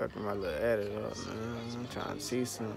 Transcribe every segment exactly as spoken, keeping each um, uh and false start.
fucking my little edit up, man. I'm trying to see some.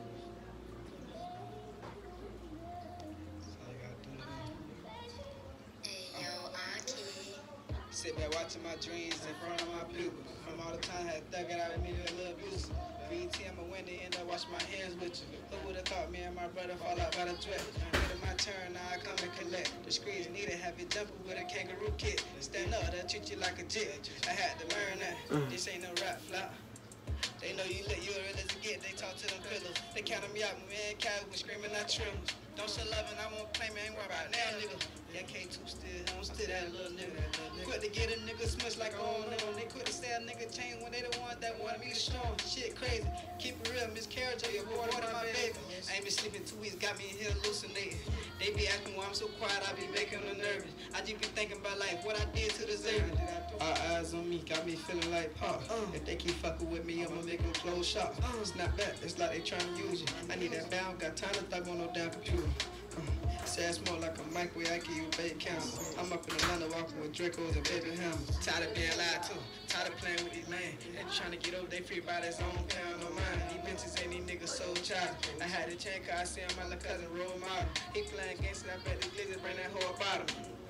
Sit back watching my dreams in front of my people. From all the time I had thug it out of me a little abuse. B T, I'm a window, end up washing my hands with you. Who would have thought me and my brother fall out by the threat? Waiting my turn, now I come and collect. The streets need a heavy jumper with a kangaroo kit. Stand up, they'll treat you like a jit. I had to learn that. This ain't no rap flop. They know you lit, you a real as a get. They talk to them pillows. They counted me out, man, cat was screaming, I trim. Don't show love and I won't claim it, ain't worried about now, nigga. Yeah, K two still, I'm still that little nigga. Quit to get a nigga smush like I don't know. They quit to say a nigga chain when they the ones that want me to strong. Shit crazy. Keep it real, miscarriage of your boy, water my baby. I ain't been sleeping two weeks, got me in here hallucinating. They be asking why I'm so quiet, I be making them nervous. I just be thinking about like what I did to deserve it. All eyes on me, got me feeling like Pop. Uh, if they keep fucking with me, I'ma make them close shop. Uh, Snap back, it's like they trying to use you. I need that bound, got time to thug on no damn computer. Uh, say it's more like a microwave, I give you a bait camera. I'm up in Atlanta walking with Dracos and baby hammers. Tired of being lied to, tired of playing with these man. They trying to get over, they free by their own pound on mine. These bitches ain't these niggas so child. I had to change cause I see my little cousin role model. He playing against it, I bet the glizzy bring that whole bottom.